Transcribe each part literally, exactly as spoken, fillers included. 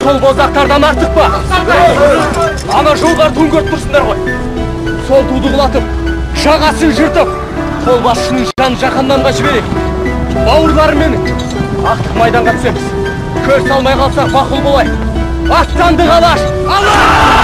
Сол боздақтардан артық па? Ана жолдар төңкеріп тұрсыңдар ғой. Сол туды құлатып, жағасын жыртып, қолбасшының жанын жаһаннамға жіберейік. Бауырларым менің, ақтық майданға түсеміз. Көр салмай қалсақ мақұл болайық. Аттанды қалаш! Алла!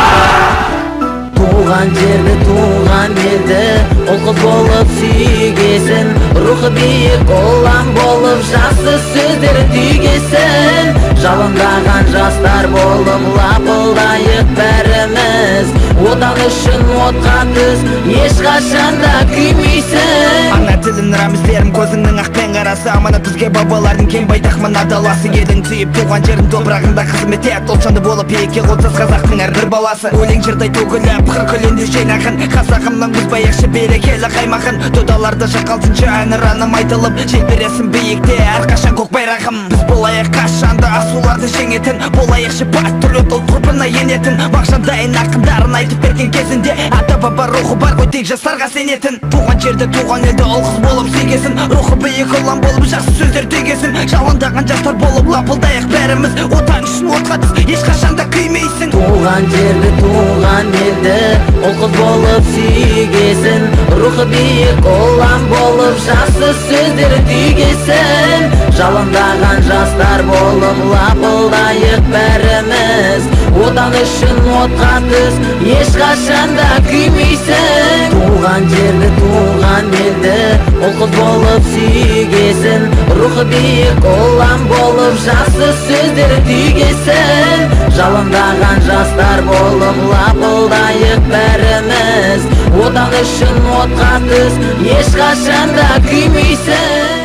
Туған жерді, туған елді, ол қыз болып сүйгесін. Рухы биік олан болып, жақсы сөздер түйгесін. Жалындаған жастар болып, лапылдайық бәріміз. Отан үшін отқа түс, ешқашанда күймейсін. Ана тілін рәміздерім, көзіңнің ақпен қарасы. Аманат бізге бабалардың кең байтақ мына даласы. Елін сүйіп, туған жерін топырағында қызмет ет. Ұлтжанды болып, еке қолсыз қазақтың әрбір баласы. Өлең жырдай төгіліп, қыр күлінде жайнақын. Қазағымнан бұзбайықшы берекелі қаймақын. Додаларды шақалсыншы әнұраным айтылып, желбіресін биікте әрқашан көк байрағым. Біз болайық қашанда асуларды жеңетін, болайықшы бат түрлі ұлт ғұрпына енетін. Мағжандайын ақындарын айтып берген кезінде, ата баба рухы бар ғой тек жастарға сенетін. Туған жерді, туған елді ұл қыз болып сүйгесін. Рухы биік ұлан болып жақсы сөздер түйгесін. Жалындаған жастар болып лапылдайық бәріміз. Отан үшін отқа түс, ешқашанда күймейсің. Туған жерді, туған елді, ұл қыз болып сүйгесін. Рухы биік ұлан болып жақсы сөздер түйгесін. Жалындаған жастар болып лапылдайық бәріміз. Отан үшін отқа түс, ешқашанда күймейсің. Туған жерді, туған елді, ұл қыз болып сүйгесін. Рухы биік ұлан болып жақсы сөздер түйгесін. Жалындаған жастар болып лапылдайық бәріміз. Отан үшін отқа түс, ешқашанда күймейсің.